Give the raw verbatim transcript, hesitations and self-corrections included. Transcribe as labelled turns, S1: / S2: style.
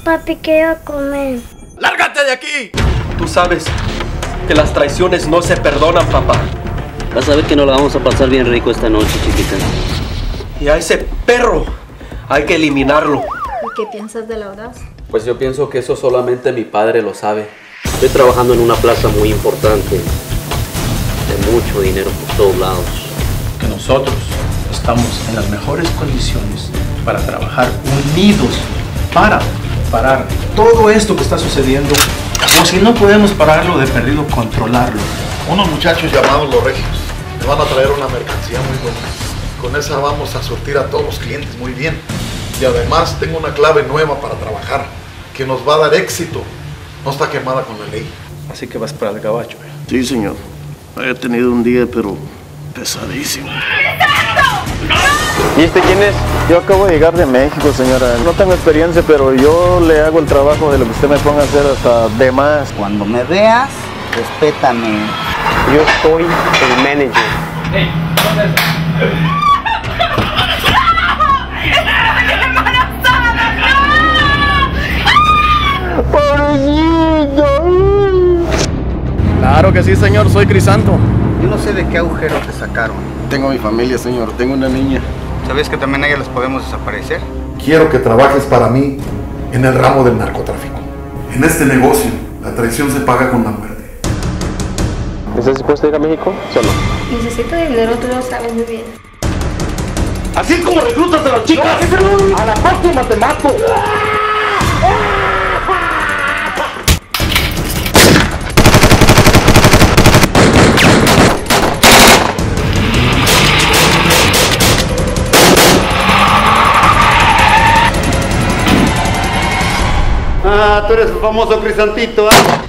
S1: papi, quiero comer.
S2: ¡Lárgate de aquí! Tú sabes que las traiciones no se perdonan, papá.
S3: Vas a ver que nos la vamos a pasar bien rico esta noche, chiquita.
S2: Y a ese perro hay que eliminarlo.
S4: ¿Y qué piensas de la audaz?
S3: Pues yo pienso que eso solamente mi padre lo sabe. Estoy trabajando en una plaza muy importante, de mucho dinero por todos lados.
S5: Que nosotros estamos en las mejores condiciones para trabajar unidos para parar todo esto que está sucediendo, o si no podemos pararlo, de perdido controlarlo.
S6: Unos muchachos llamados Los Regios me van a traer una mercancía muy buena. Con esa vamos a surtir a todos los clientes muy bien. Y además tengo una clave nueva para trabajar que nos va a dar éxito. No está quemada con la ley.
S5: Así que vas para el gabacho. ¿eh?
S7: Sí, señor. He tenido un día, pero pesadísimo.
S8: ¿Y este quién es? Yo acabo de llegar de México, señora. No tengo experiencia, pero yo le hago el trabajo de lo que usted me ponga a hacer hasta de más.
S9: Cuando me veas, respétame.
S8: Yo soy el manager.
S5: Hey, ¿dónde es?
S8: Claro que sí, señor. Soy Crisanto.
S9: Yo no sé de qué agujero te sacaron.
S7: Tengo mi familia, señor. Tengo una niña.
S9: ¿Sabes que también a ellas las podemos desaparecer?
S6: Quiero que trabajes para mí en el ramo del narcotráfico. En este negocio, la traición se paga con la muerte.
S8: ¿Estás dispuesto a ir a México? Solo.
S4: Necesito dinero, tú lo sabes muy bien.
S7: Así es como reclutas a las chicas. A la próxima te mato.
S9: Ah, tú eres el famoso Crisantito, ¿ah? ¿eh?